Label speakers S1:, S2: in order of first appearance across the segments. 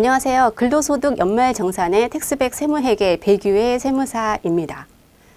S1: 안녕하세요. 근로소득 연말정산의 텍스백 세무회계 배규의 세무사입니다.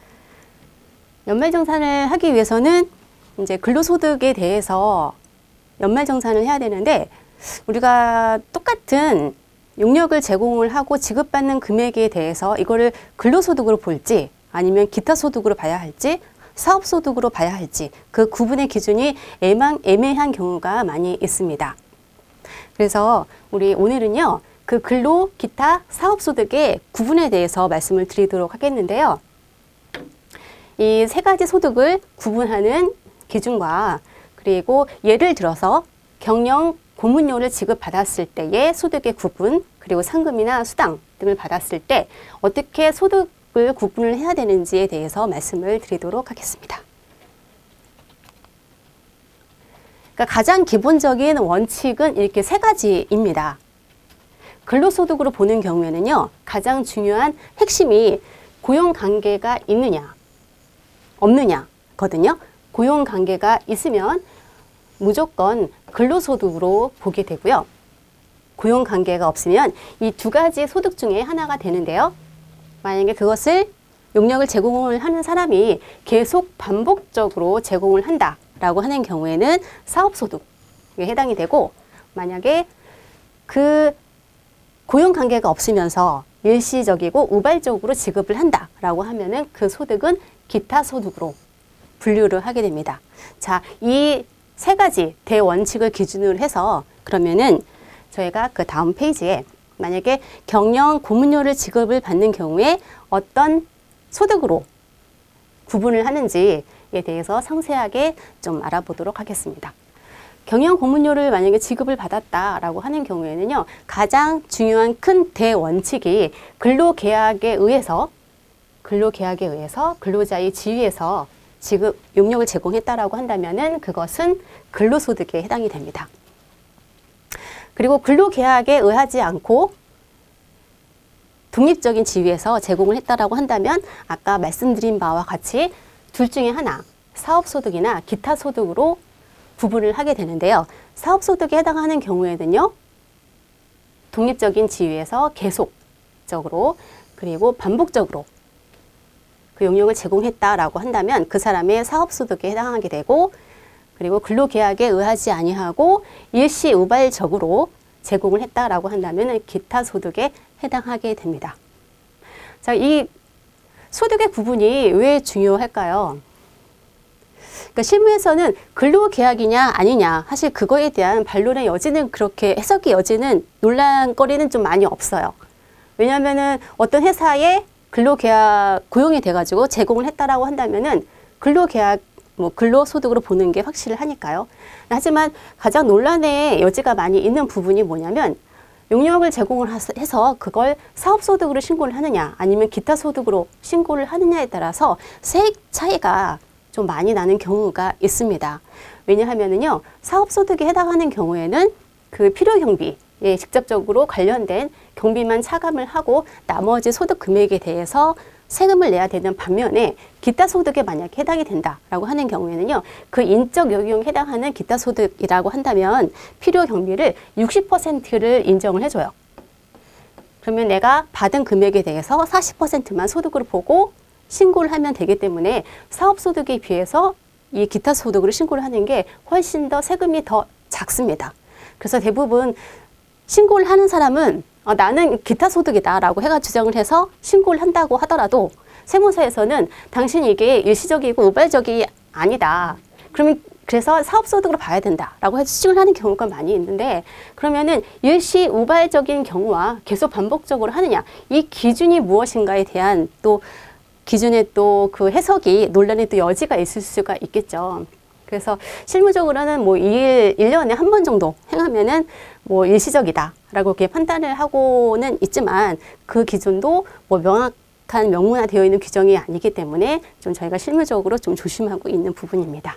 S1: 연말정산을 하기 위해서는 이제 근로소득에 대해서 연말정산을 해야 되는데, 우리가 똑같은 용역을 제공을 하고 지급받는 금액에 대해서 이거를 근로소득으로 볼지 아니면 기타 소득으로 봐야 할지 사업소득으로 봐야 할지 그 구분의 기준이 애매한 경우가 많이 있습니다. 그래서 우리 오늘은요, 그 근로, 기타, 사업소득의 구분에 대해서 말씀을 드리도록 하겠는데요. 이 세 가지 소득을 구분하는 기준과 그리고 예를 들어서 경영 고문료를 지급받았을 때의 소득의 구분, 그리고 상금이나 수당 등을 받았을 때 어떻게 소득을 구분을 해야 되는지에 대해서 말씀을 드리도록 하겠습니다. 그러니까 가장 기본적인 원칙은 이렇게 세 가지입니다. 근로소득으로 보는 경우에는요, 가장 중요한 핵심이 고용관계가 있느냐, 없느냐거든요. 고용관계가 있으면 무조건 근로소득으로 보게 되고요. 고용관계가 없으면 이 두 가지 소득 중에 하나가 되는데요. 만약에 그것을 용역을 제공을 하는 사람이 계속 반복적으로 제공을 한다라고 하는 경우에는 사업소득에 해당이 되고, 만약에 그 고용관계가 없으면서 일시적이고 우발적으로 지급을 한다라고 하면은 그 소득은 기타 소득으로 분류를 하게 됩니다. 자, 이 세 가지 대원칙을 기준으로 해서 그러면은 저희가 그 다음 페이지에 만약에 경영 고문료를 지급을 받는 경우에 어떤 소득으로 구분을 하는지에 대해서 상세하게 좀 알아보도록 하겠습니다. 경영 고문료를 만약에 지급을 받았다라고 하는 경우에는요, 가장 중요한 큰 대원칙이 근로계약에 의해서 근로자의 지위에서 지급 용역을 제공했다라고 한다면은 그것은 근로소득에 해당이 됩니다. 그리고 근로계약에 의하지 않고 독립적인 지위에서 제공을 했다라고 한다면 아까 말씀드린 바와 같이 둘 중에 하나, 사업소득이나 기타 소득으로 구분을 하게 되는데요. 사업소득에 해당하는 경우에는요, 독립적인 지위에서 계속적으로 그리고 반복적으로 그 용역을 제공했다라고 한다면 그 사람의 사업소득에 해당하게 되고, 그리고 근로계약에 의하지 아니하고 일시 우발적으로 제공을 했다라고 한다면 기타 소득에 해당하게 됩니다. 자, 이 소득의 구분이 왜 중요할까요? 그러니까 실무에서는 근로계약이냐 아니냐, 사실 그거에 대한 반론의 여지는 그렇게 해석의 여지는 논란거리는 좀 많이 없어요. 왜냐하면은 어떤 회사에 근로계약 고용이 돼가지고 제공을 했다라고 한다면은 근로계약 근로소득으로 보는 게 확실하니까요. 하지만 가장 논란의 여지가 많이 있는 부분이 뭐냐면 용역을 제공을 해서 그걸 사업소득으로 신고를 하느냐 아니면 기타 소득으로 신고를 하느냐에 따라서 세액 차이가 좀 많이 나는 경우가 있습니다. 왜냐하면은요, 사업소득에 해당하는 경우에는 그 필요경비에 직접적으로 관련된 경비만 차감을 하고 나머지 소득 금액에 대해서 세금을 내야 되는 반면에 기타 소득에 만약에 해당이 된다라고 하는 경우에는요, 그 인적 요용에 해당하는 기타 소득이라고 한다면 필요 경비를 60%를 인정을 해줘요. 그러면 내가 받은 금액에 대해서 40%만 소득으로 보고 신고를 하면 되기 때문에 사업소득에 비해서 이 기타 소득으로 신고를 하는 게 훨씬 더 세금이 더 작습니다. 그래서 대부분 신고를 하는 사람은 나는 기타 소득이다 라고 해가 주장을 해서 신고를 한다고 하더라도 세무서에서는 당신이 이게 일시적이고 우발적이 아니다, 그러면 그래서 사업소득으로 봐야 된다 라고 해서 추정을 하는 경우가 많이 있는데, 그러면은 일시 우발적인 경우와 계속 반복적으로 하느냐, 이 기준이 무엇인가에 대한 또 기준에 또 그 해석이 논란의 또 여지가 있을 수가 있겠죠. 그래서 실무적으로는 뭐 1년에 한 번 정도 행하면은 뭐 일시적이다 라고 이렇게 판단을 하고는 있지만 그 기준도 뭐 명확한 명문화되어 있는 규정이 아니기 때문에 좀 저희가 실무적으로 좀 조심하고 있는 부분입니다.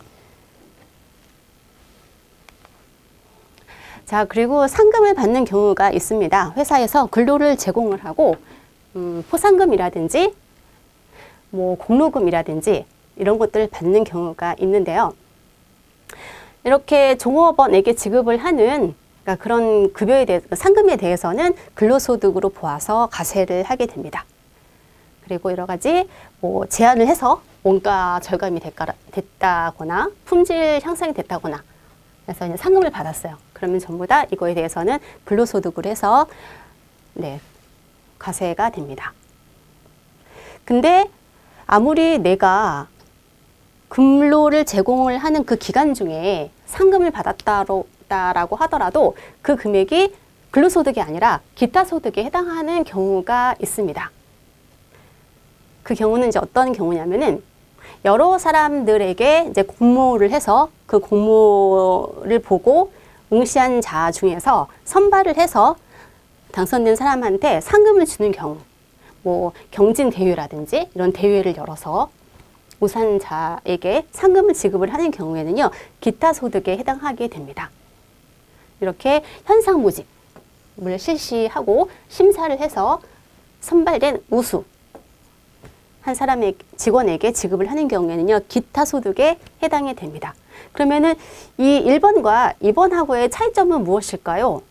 S1: 자, 그리고 상금을 받는 경우가 있습니다. 회사에서 근로를 제공을 하고 포상금이라든지 뭐 공로금이라든지 이런 것들을 받는 경우가 있는데요. 이렇게 종업원에게 지급을 하는, 그러니까 그러니까 그런 급여에 대해 상금에 대해서는 근로소득으로 보아서 과세를 하게 됩니다. 그리고 여러 가지 뭐 제한을 해서 원가 절감이 됐다거나 품질 향상이 됐다거나 그래서 이제 상금을 받았어요. 그러면 전부 다 이거에 대해서는 근로소득으로 해서 네, 과세가 됩니다. 근데 아무리 내가 근로를 제공을 하는 그 기간 중에 상금을 받았다라고 하더라도 그 금액이 근로소득이 아니라 기타 소득에 해당하는 경우가 있습니다. 그 경우는 이제 어떤 경우냐면은 여러 사람들에게 이제 공모를 해서 그 공모를 보고 응시한 자 중에서 선발을 해서 당선된 사람한테 상금을 주는 경우, 뭐 경진 대회라든지 이런 대회를 열어서 우선자에게 상금을 지급을 하는 경우에는요, 기타 소득에 해당하게 됩니다. 이렇게 현상 모집을 실시하고 심사를 해서 선발된 우수 한 사람의 직원에게 지급을 하는 경우에는요, 기타 소득에 해당이 됩니다. 그러면은 이 1번과 2번하고의 차이점은 무엇일까요?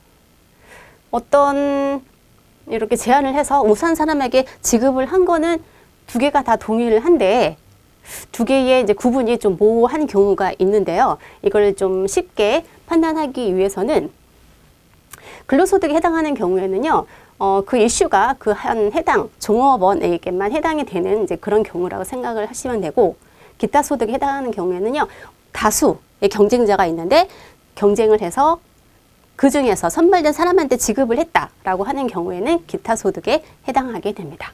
S1: 어떤 이렇게 제안을 해서 우수한 사람에게 지급을 한 거는 두 개가 다 동의를 한데 두 개의 이제 구분이 좀 모호한 경우가 있는데요. 이걸 좀 쉽게 판단하기 위해서는 근로소득에 해당하는 경우에는요, 그 이슈가 그 한 해당 종업원에게만 해당이 되는 이제 그런 경우라고 생각을 하시면 되고, 기타 소득에 해당하는 경우에는요, 다수의 경쟁자가 있는데 경쟁을 해서 그 중에서 선발된 사람한테 지급을 했다라고 하는 경우에는 기타 소득에 해당하게 됩니다.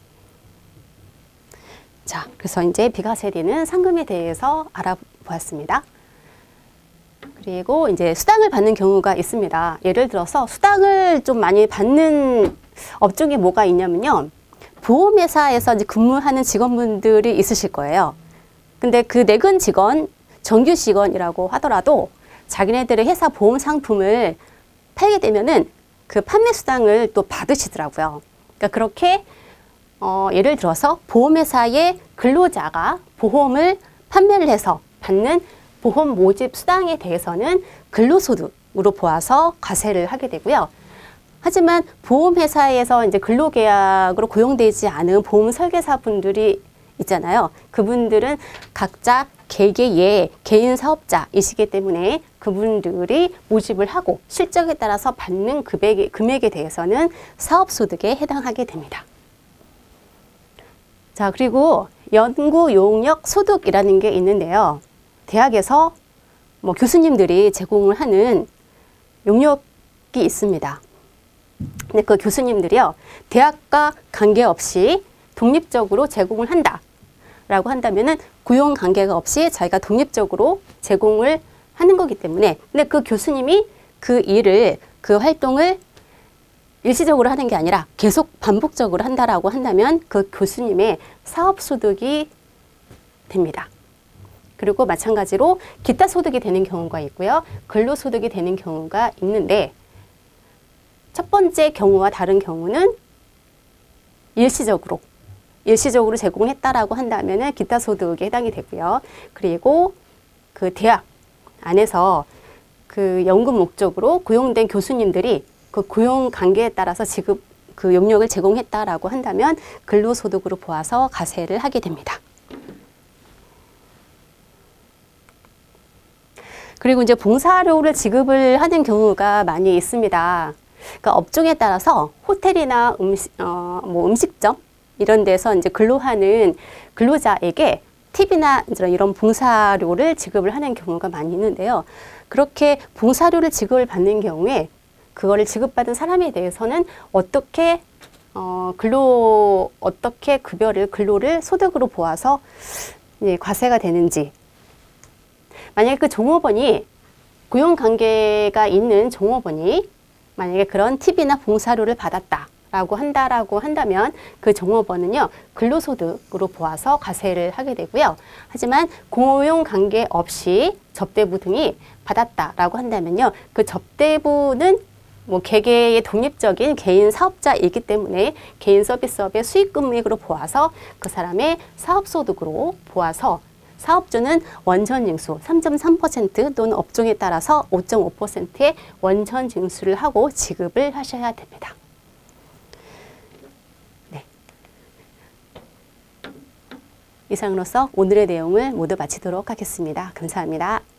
S1: 자, 그래서 이제 비과세되는 상금에 대해서 알아보았습니다. 그리고 이제 수당을 받는 경우가 있습니다. 예를 들어서 수당을 좀 많이 받는 업종이 뭐가 있냐면요, 보험회사에서 이제 근무하는 직원분들이 있으실 거예요. 근데 그 내근 직원, 정규 직원이라고 하더라도 자기네들의 회사 보험 상품을 팔게 되면은 그 판매 수당을 또 받으시더라고요. 그러니까 그렇게 예를 들어서 보험회사의 근로자가 보험을 판매를 해서 받는 보험 모집 수당에 대해서는 근로소득으로 보아서 과세를 하게 되고요. 하지만 보험회사에서 이제 근로계약으로 고용되지 않은 보험 설계사 분들이 있잖아요. 그분들은 각자 개개의 개인 사업자이시기 때문에 그분들이 모집을 하고 실적에 따라서 받는 금액에 대해서는 사업소득에 해당하게 됩니다. 자, 그리고 연구용역 소득이라는 게 있는데요. 대학에서 뭐 교수님들이 제공을 하는 용역이 있습니다. 근데 그 교수님들이요, 대학과 관계없이 독립적으로 제공을 한다라고 한다면은 고용 관계가 없이 자기가 독립적으로 제공을 하는 거기 때문에, 근데 그 교수님이 그 일을, 그 활동을 일시적으로 하는 게 아니라 계속 반복적으로 한다라고 한다면 그 교수님의 사업소득이 됩니다. 그리고 마찬가지로 기타 소득이 되는 경우가 있고요, 근로소득이 되는 경우가 있는데, 첫 번째 경우와 다른 경우는 일시적으로 제공했다라고 한다면은 기타 소득에 해당이 되고요. 그리고 그 대학 안에서 그 연구 목적으로 고용된 교수님들이 그 고용 관계에 따라서 그 용역을 제공했다라고 한다면 근로소득으로 보아서 과세를 하게 됩니다. 그리고 이제 봉사료를 지급을 하는 경우가 많이 있습니다. 그러니까 업종에 따라서 호텔이나 음식점 이런 데서 이제 근로하는 근로자에게 팁이나 이런 봉사료를 지급을 하는 경우가 많이 있는데요. 그렇게 봉사료를 지급을 받는 경우에 그거를 지급받은 사람에 대해서는 어떻게 근로를 소득으로 보아서 과세가 되는지, 만약에 그 종업원이 고용관계가 있는 종업원이 만약에 그런 팁이나 봉사료를 받았다라고 한다면 그 종업원은요, 근로소득으로 보아서 과세를 하게 되고요. 하지만 고용관계 없이 접대부 등이 받았다라고 한다면요, 그 접대부는 뭐 개개의 독립적인 개인 사업자이기 때문에 개인 서비스업의 수익 금액으로 보아서 그 사람의 사업소득으로 보아서 사업주는 원천 징수 3.3% 또는 업종에 따라서 5.5%의 원천 징수를 하고 지급을 하셔야 됩니다. 네. 이상으로서 오늘의 내용을 모두 마치도록 하겠습니다. 감사합니다.